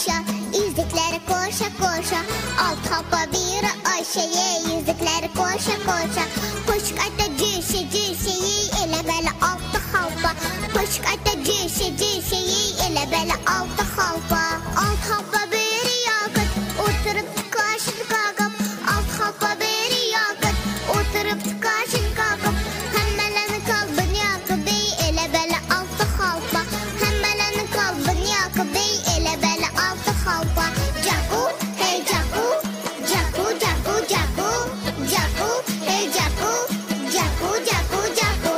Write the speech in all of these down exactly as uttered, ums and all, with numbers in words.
koşa, yüzükleri koşa koşa. Alt hapa bir Ayşe'ye, yüzükleri koşa koşa. Koşuk ata cüşe cüşeyi, ele böyle altı halpa. Koşuk ata cüşe cüşeyi, ele böyle altı halpa. Alt hapa bir yakıt, oturup kaşın kakıp. Alt hapa bir yakıt, oturup kaşın kakıp. Hemmelerini kalbin yakıp, ele böyle altı halpa. Hemmelerini kalbin yakıp, ele böyle altı halpa. Caku, hey caku, caku, caku, caku, caku, hey caku, caku, caku, caku.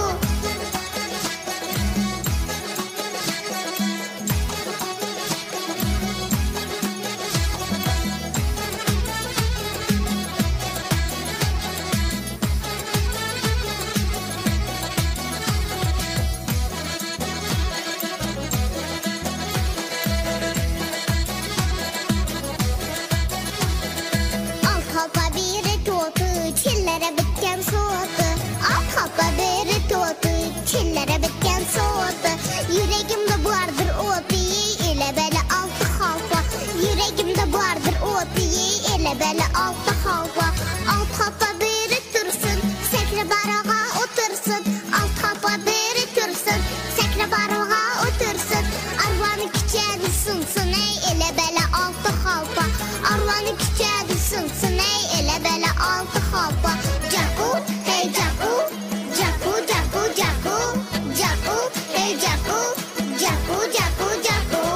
Alt hapa biri totu, çillere bitken soğudu. Alt hapa biri totu, çillere bitken soğudu. Yüreğimde vardır o piyi, ile böyle altı halpa. Yüreğimde vardır o piyi, ile böyle altı halpa. Alt hapa biri tursun, sekre barağa otursun. Alt hapa biri tursun, sekre barağa otursun. Arvanı küçüğünü sunsun ey, ile böyle altı halpa. Arvanı küçüğünü sunsun ey, ile böyle altı halpa. Caku, hey caku, caku, caku, caku, caku, hey caku, caku, caku, caku.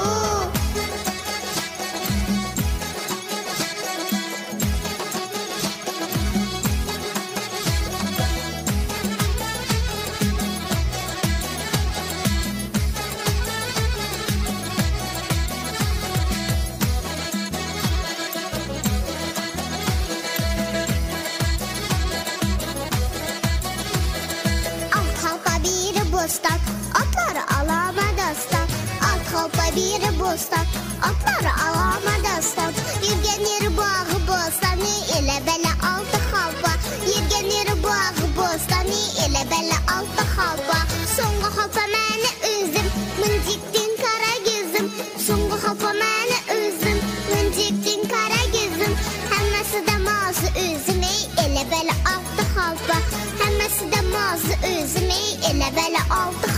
Alt halka bir bostan, atları alama dastan. Alt halka bir bostan, atları alama dastan. Yürgen yeri bağı bostanı, ile böyle altı halpa. Yürgen yeri bağı bostanı, ile böyle altı halpa. Songu halpa məni üzüm, mıncıktın kara gözüm. Songu halpa məni üzüm, mıncıktın kara gözüm. Hemmesi de mazı üzüm ey, ile böyle altı halpa. Hemmesi de mazı üzüm ey, ile böyle altı